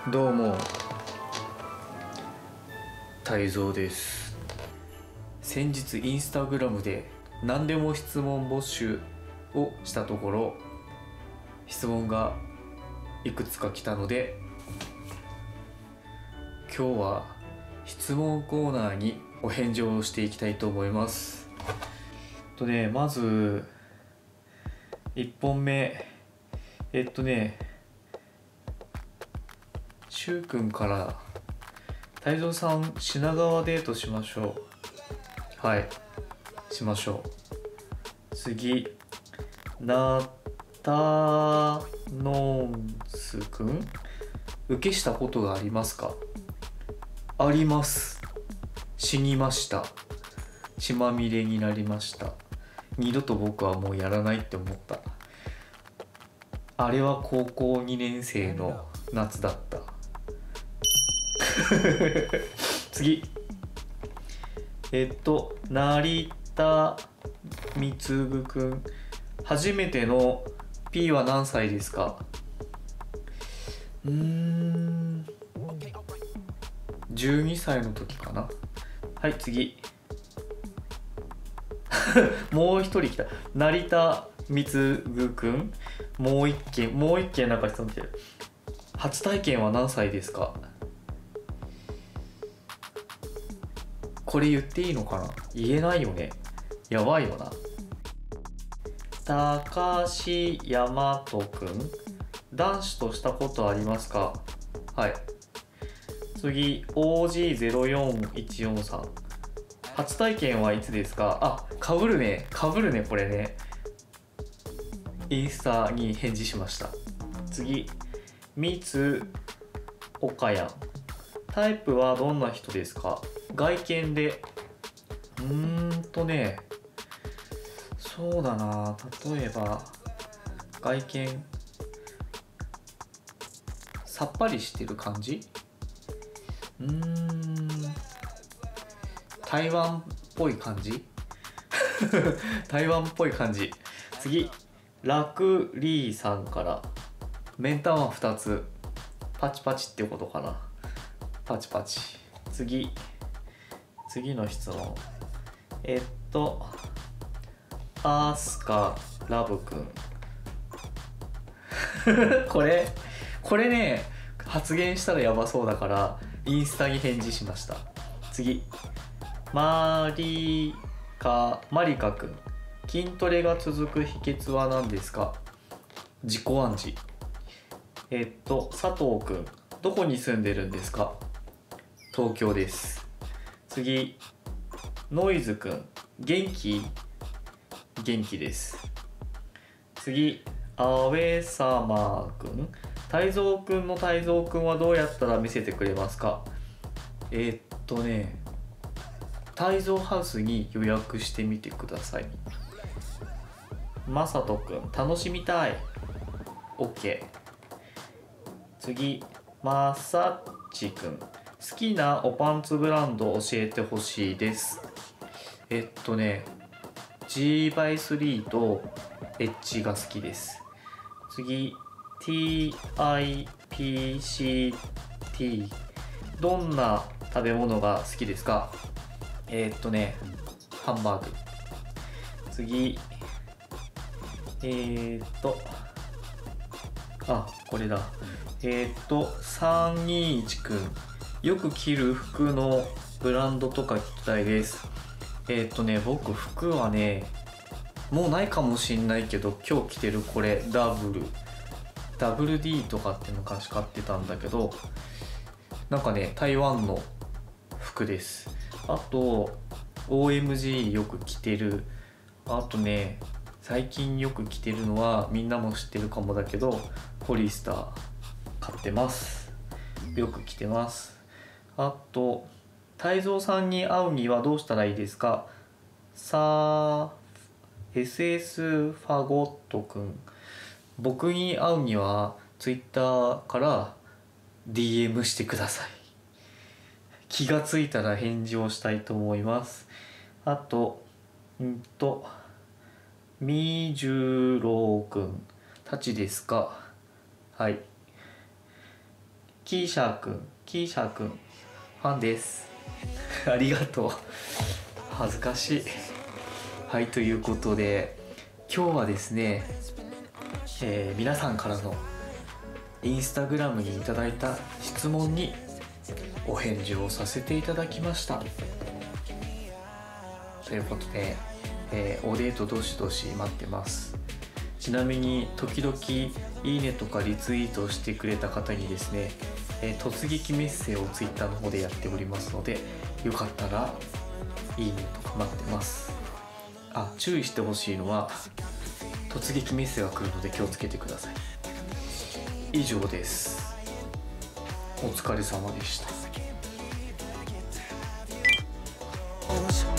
どうも、泰造です。先日インスタグラムで何でも質問募集をしたところ、質問がいくつか来たので、今日は質問コーナーにお返事をしていきたいと思います。まず1本目、しゅうくんから泰造さん、品川デートしましょう。はい、しましょう。次、ナタノンスくん、受けしたことがありますか？あります。死にました。血まみれになりました。二度と僕はもうやらないって思った。あれは高校2年生の夏だった次、成田貢くん、初めての P は何歳ですか？12歳の時かな。はい、次もう一人来た。成田貢くん、もう一件なんか質問来てる。初体験は何歳ですか？これ言っていいのかな？言えないよね。やばいよな。高橋大和くん、男子としたことありますか？はい。次、OG04143、初体験はいつですか？あ、かぶるねこれね。インスタに返事しました。次、三つ岡谷、タイプはどんな人ですか？外見で。そうだな、例えば外見さっぱりしてる感じ。台湾っぽい感じ台湾っぽい感じ。次、ラクリーさんから、目ん玉2つ、パチパチってことかな。パチパチ。次の質問、アスカラブくんこれね、発言したらやばそうだからインスタに返事しました。次、マリカくん、筋トレが続く秘訣は何ですか？自己暗示。佐藤くん、どこに住んでるんですか？東京です。次、ノイズくん、元気です。次、アウェサマーくん、泰造くんの泰造くんはどうやったら見せてくれますか？泰造ハウスに予約してみてください。まさとくん、楽しみたい。 OK。 次、まさっちくん、好きなおパンツブランド教えてほしいです。G×3 とエッジが好きです。次、 TIPCT、 どんな食べ物が好きですか？ハンバーグ。次、これだ。321くん、よく着る服のブランドとか聞きたいです。僕服はね、もうないかもしんないけど、今日着てるこれWD とかって昔買ってたんだけど、なんかね、台湾の服です。あと OMG よく着てる。あとね、最近よく着てるのはみんなも知ってるかもだけど、ポリスター買ってます。よく着てます。あと、泰造さんに会うにはどうしたらいいですか？SS ファゴットくん、僕に会うには Twitter から DM してください。気がついたら返事をしたいと思います。あと、みじゅろうくん、たちですか？はい。 キーシャーくんファンですありがとう、恥ずかしい。はい、ということで今日はですね、皆さんからのインスタグラムにいただいた質問にお返事をさせていただきました。ということで、おデートどしどし待ってます。ちなみに時々いいねとかリツイートしてくれた方にですね、突撃メッセを Twitter の方でやっておりますので、よかったらいいねとか待ってます。注意してほしいのは突撃メッセが来るので気をつけてください。以上です。お疲れ様でした。